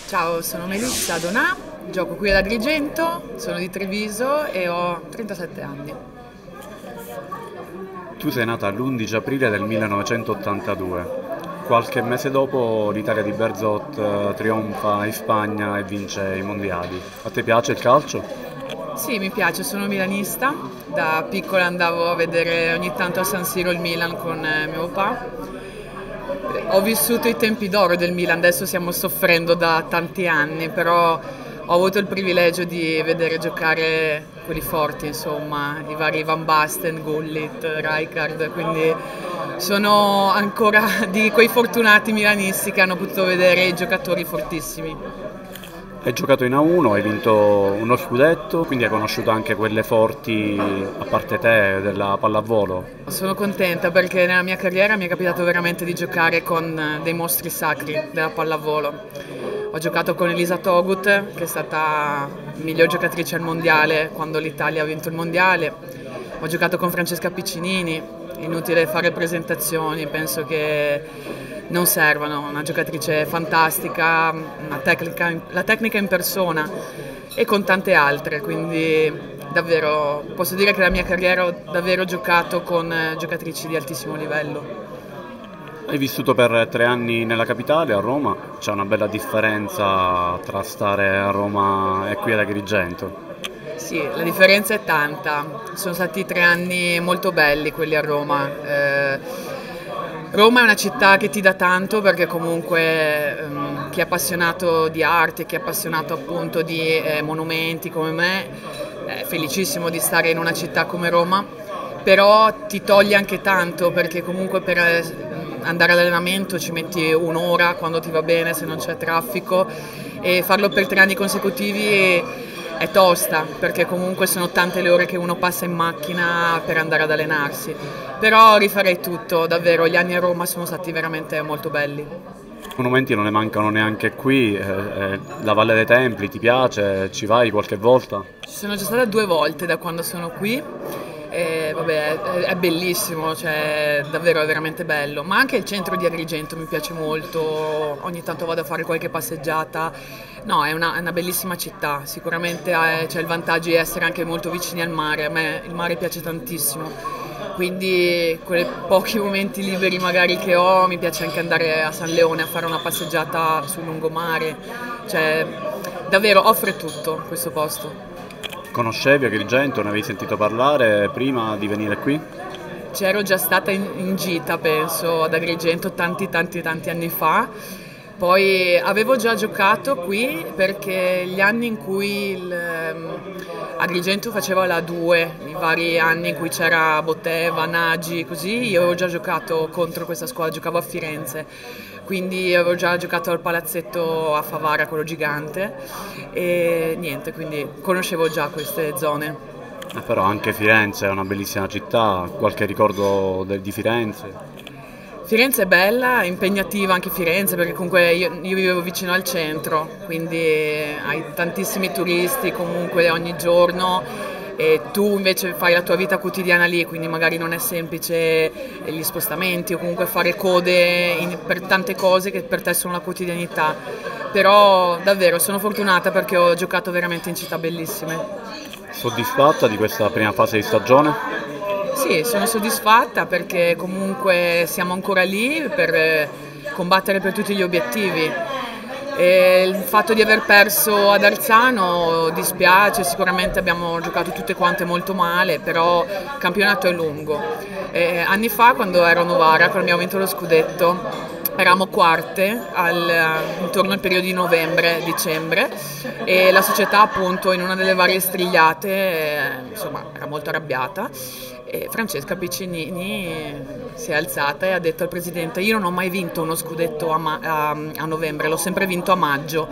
Ciao, sono Melissa Donà, gioco qui ad Agrigento, sono di Treviso e ho 37 anni. Tu sei nata l'11 aprile del 1982. Qualche mese dopo l'Italia di Berzot trionfa in Spagna e vince i mondiali. A te piace il calcio? Sì, mi piace, sono milanista, da piccola andavo a vedere ogni tanto a San Siro il Milan con mio papà. Ho vissuto i tempi d'oro del Milan, adesso stiamo soffrendo da tanti anni, però ho avuto il privilegio di vedere giocare quelli forti, insomma, i vari Van Basten, Gullit, Rijkaard, quindi sono ancora di quei fortunati milanisti che hanno potuto vedere i giocatori fortissimi. Hai giocato in A1, hai vinto uno scudetto, quindi hai conosciuto anche quelle forti, a parte te, della pallavolo. Sono contenta perché nella mia carriera mi è capitato veramente di giocare con dei mostri sacri della pallavolo. Ho giocato con Elisa Togut, che è stata miglior giocatrice al mondiale quando l'Italia ha vinto il mondiale. Ho giocato con Francesca Piccinini, inutile fare presentazioni, penso che non servano, una giocatrice fantastica, la tecnica in persona e con tante altre, quindi davvero posso dire che nella mia carriera ho davvero giocato con giocatrici di altissimo livello. Hai vissuto per 3 anni nella capitale, a Roma. C'è una bella differenza tra stare a Roma e qui ad Agrigento. Sì, la differenza è tanta, sono stati 3 anni molto belli quelli a Roma. Roma è una città che ti dà tanto perché comunque chi è appassionato di arte, chi è appassionato appunto di monumenti come me, è felicissimo di stare in una città come Roma, però ti toglie anche tanto perché comunque per andare all'allenamento ci metti un'ora quando ti va bene, se non c'è traffico, e farlo per 3 anni consecutivi è tosta perché comunque sono tante le ore che uno passa in macchina per andare ad allenarsi, però rifarei tutto, davvero, gli anni a Roma sono stati veramente molto belli. Monumenti non ne mancano neanche qui, la Valle dei Templi ti piace? Ci vai qualche volta? Ci sono già stata 2 volte da quando sono qui. E vabbè, è bellissimo, cioè davvero è veramente bello, ma anche il centro di Agrigento mi piace molto, ogni tanto vado a fare qualche passeggiata. No, è una bellissima città, sicuramente c'è il vantaggio di essere anche molto vicini al mare, a me il mare piace tantissimo, quindi quei pochi momenti liberi magari che ho mi piace anche andare a San Leone a fare una passeggiata sul lungomare, cioè davvero offre tutto questo posto. Conoscevi Agrigento? Ne avevi sentito parlare prima di venire qui? C'ero già stata in gita, penso, ad Agrigento tanti anni fa. Poi avevo già giocato qui perché gli anni in cui Agrigento faceva la 2, i vari anni in cui c'era Botteva, Nagy, così, io avevo già giocato contro questa squadra, giocavo a Firenze, quindi avevo già giocato al palazzetto a Favara, quello gigante, e niente, quindi conoscevo già queste zone. Però anche Firenze è una bellissima città, qualche ricordo di Firenze? Firenze è bella, è impegnativa anche Firenze perché comunque io vivevo vicino al centro, quindi hai tantissimi turisti comunque ogni giorno e tu invece fai la tua vita quotidiana lì, quindi magari non è semplice gli spostamenti o comunque fare code per tante cose che per te sono la quotidianità, però davvero sono fortunata perché ho giocato veramente in città bellissime. Soddisfatta di questa prima fase di stagione? Sì, sono soddisfatta perché comunque siamo ancora lì per combattere per tutti gli obiettivi. E il fatto di aver perso ad Arzano dispiace, sicuramente abbiamo giocato tutte quante molto male, però il campionato è lungo. Anni fa, quando ero a Novara, quando abbiamo vinto lo scudetto, eravamo quarte intorno al periodo di novembre-dicembre e la società appunto in una delle varie strigliate insomma era molto arrabbiata e Francesca Piccinini si è alzata e ha detto al presidente: io non ho mai vinto uno scudetto a novembre, l'ho sempre vinto a maggio.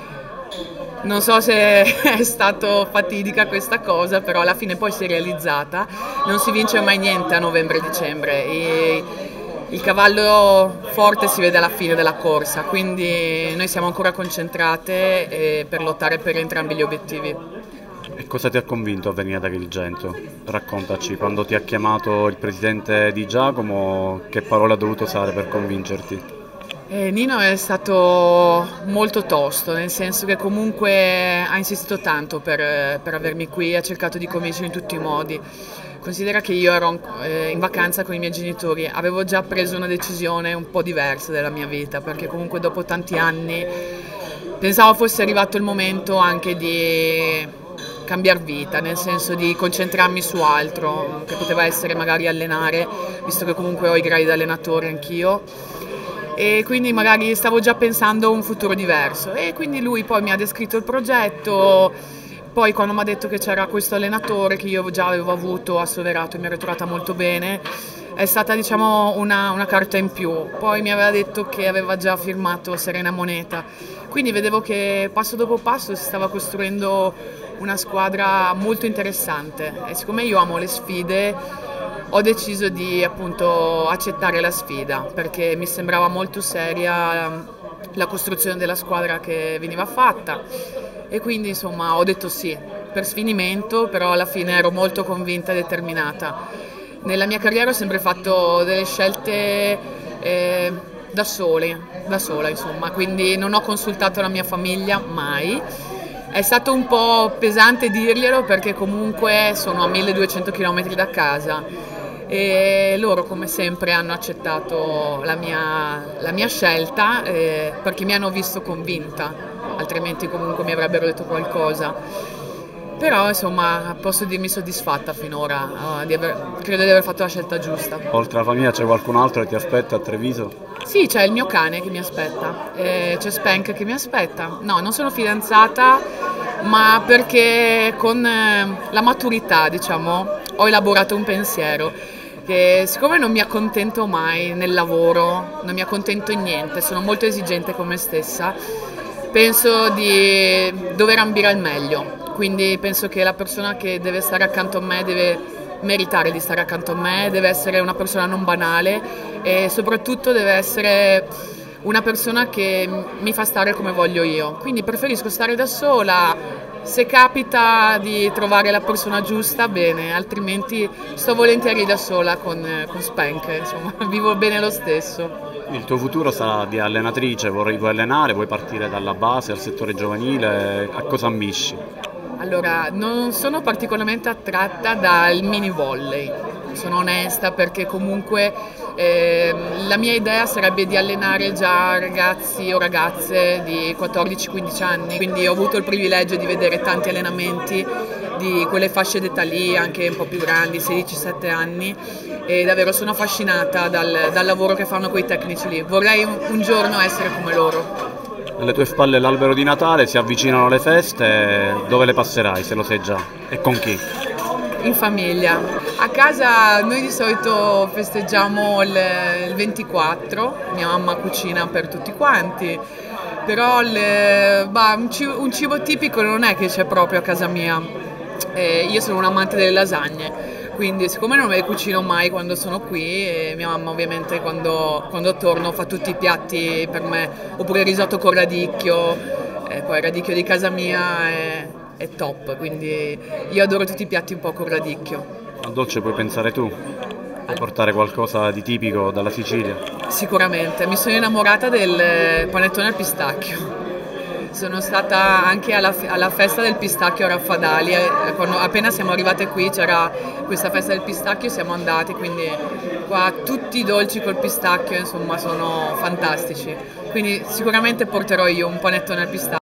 Non so se è stato fatidica questa cosa, però alla fine poi si è realizzata, non si vince mai niente a novembre-dicembre e il cavallo forte si vede alla fine della corsa, quindi noi siamo ancora concentrate per lottare per entrambi gli obiettivi. E cosa ti ha convinto a venire ad Agrigento? Raccontaci, quando ti ha chiamato il presidente Di Giacomo, che parole ha dovuto usare per convincerti? Nino è stato molto tosto, nel senso che comunque ha insistito tanto per avermi qui, ha cercato di convincermi in tutti i modi. Considera che io ero in vacanza con i miei genitori, avevo già preso una decisione un po' diversa della mia vita, perché comunque dopo tanti anni pensavo fosse arrivato il momento anche di cambiare vita, nel senso di concentrarmi su altro, che poteva essere magari allenare, visto che comunque ho i gradi da allenatore anch'io. E quindi magari stavo già pensando a un futuro diverso e quindi lui poi mi ha descritto il progetto, poi quando mi ha detto che c'era questo allenatore che io già avevo avuto a Soverato e mi ero trovata molto bene, è stata diciamo una carta in più. Poi mi aveva detto che aveva già firmato Serena Moneta, quindi vedevo che passo dopo passo si stava costruendo una squadra molto interessante e siccome io amo le sfide ho deciso di appunto accettare la sfida perché mi sembrava molto seria la costruzione della squadra che veniva fatta e quindi insomma ho detto sì per sfinimento, però alla fine ero molto convinta e determinata. Nella mia carriera ho sempre fatto delle scelte da sola insomma, quindi non ho consultato la mia famiglia mai. È stato un po' pesante dirglielo perché comunque sono a 1200 km da casa e loro come sempre hanno accettato la mia scelta perché mi hanno visto convinta, altrimenti comunque mi avrebbero detto qualcosa. Però insomma posso dirmi soddisfatta finora, credo di aver fatto la scelta giusta. Oltre alla famiglia c'è qualcun altro che ti aspetta a Treviso? Sì, c'è il mio cane che mi aspetta, c'è Spank che mi aspetta. No, non sono fidanzata, ma perché con la maturità, diciamo, ho elaborato un pensiero che siccome non mi accontento mai nel lavoro, non mi accontento in niente, sono molto esigente con me stessa, penso di dover ambire al meglio. Quindi penso che la persona che deve stare accanto a me deve meritare di stare accanto a me, deve essere una persona non banale e soprattutto deve essere una persona che mi fa stare come voglio io. Quindi preferisco stare da sola, se capita di trovare la persona giusta bene, altrimenti sto volentieri da sola con Spank, insomma, vivo bene lo stesso. Il tuo futuro sarà di allenatrice, vuoi allenare, vuoi partire dalla base al settore giovanile, a cosa ambisci? Allora, non sono particolarmente attratta dal mini volley, sono onesta perché comunque la mia idea sarebbe di allenare già ragazzi o ragazze di 14-15 anni, quindi ho avuto il privilegio di vedere tanti allenamenti di quelle fasce d'età lì, anche un po' più grandi, 16-17 anni, e davvero sono affascinata dal lavoro che fanno quei tecnici lì, vorrei un giorno essere come loro. Alle tue spalle l'albero di Natale, si avvicinano le feste, dove le passerai se lo sai già e con chi? In famiglia. A casa noi di solito festeggiamo il 24, mia mamma cucina per tutti quanti, però un cibo tipico non è che c'è proprio a casa mia. Io sono un amante delle lasagne. Quindi siccome non me le cucino mai quando sono qui, mia mamma ovviamente quando torno fa tutti i piatti per me, oppure il risotto con radicchio, poi il radicchio di casa mia è top, quindi io adoro tutti i piatti un po' con radicchio. Al dolce puoi pensare tu? Puoi portare qualcosa di tipico dalla Sicilia? Sicuramente, mi sono innamorata del panettone al pistacchio. Sono stata anche alla festa del pistacchio a Raffadali, appena siamo arrivate qui c'era questa festa del pistacchio e siamo andati, quindi qua tutti i dolci col pistacchio insomma sono fantastici, quindi sicuramente porterò io un panettone al pistacchio.